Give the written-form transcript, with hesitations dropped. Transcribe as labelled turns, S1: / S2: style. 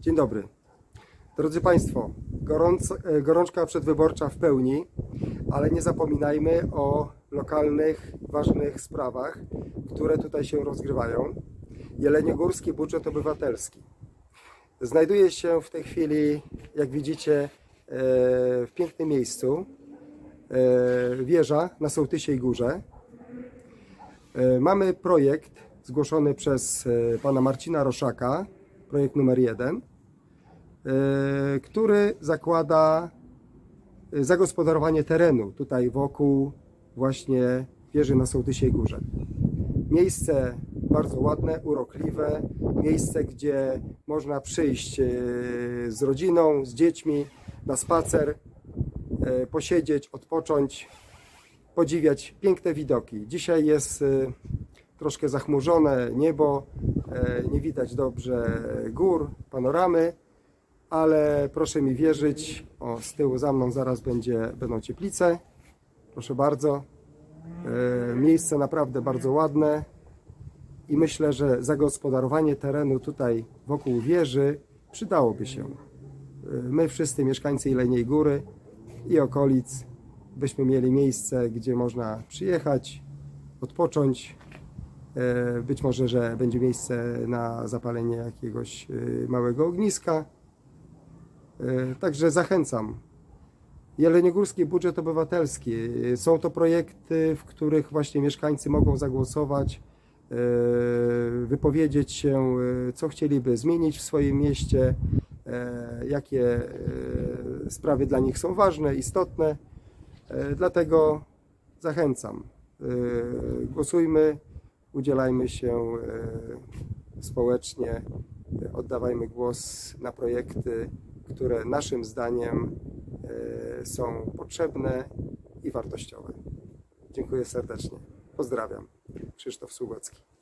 S1: Dzień dobry. Drodzy Państwo, gorączka przedwyborcza w pełni, ale nie zapominajmy o lokalnych, ważnych sprawach, które tutaj się rozgrywają. Jeleniogórski Budżet Obywatelski. Znajduje się w tej chwili, jak widzicie, w pięknym miejscu. Wieża na Sołtysiej Górze. Mamy projekt zgłoszony przez pana Marcina Roszaka, projekt numer 1, który zakłada zagospodarowanie terenu tutaj wokół właśnie wieży na Sołtysiej Górze. Miejsce bardzo ładne, urokliwe, miejsce, gdzie można przyjść z rodziną, z dziećmi na spacer, posiedzieć, odpocząć, podziwiać piękne widoki. Dzisiaj jest troszkę zachmurzone niebo, nie widać dobrze gór, panoramy, ale proszę mi wierzyć, z tyłu za mną zaraz będą Cieplice, proszę bardzo. Miejsce naprawdę bardzo ładne i myślę, że zagospodarowanie terenu tutaj wokół wieży przydałoby się. My wszyscy mieszkańcy Jeleniej Góry i okolic byśmy mieli miejsce, gdzie można przyjechać, odpocząć. Być może, że będzie miejsce na zapalenie jakiegoś małego ogniska. Także zachęcam. Jeleniogórski Budżet Obywatelski. Są to projekty, w których właśnie mieszkańcy mogą zagłosować, wypowiedzieć się, co chcieliby zmienić w swoim mieście, jakie sprawy dla nich są ważne, istotne. Dlatego zachęcam. Głosujmy, udzielajmy się społecznie, oddawajmy głos na projekty, które naszym zdaniem są potrzebne i wartościowe. Dziękuję serdecznie. Pozdrawiam. Krzysztof Sługocki.